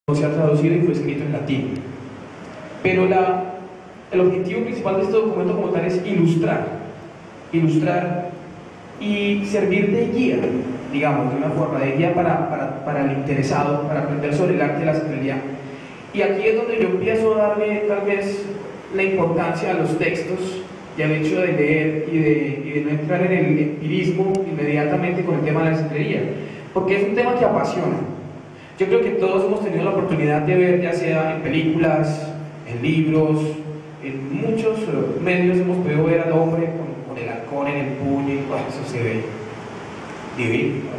se ha traducido y fue escrito en latín. Pero el objetivo principal de este documento como tal es ilustrar y servir de guía, digamos, de una forma de guía para el interesado, para aprender sobre el arte de la sastrería. Y aquí es donde yo empiezo a darle tal vez la importancia a los textos y al hecho de leer y de no entrar en el empirismo inmediatamente con el tema de la sastrería, porque es un tema que apasiona. Yo creo que todos hemos tenido la oportunidad de ver, ya sea en películas, en libros, en muchos medios hemos podido ver al hombre con el halcón en el puño y eso se ve divino.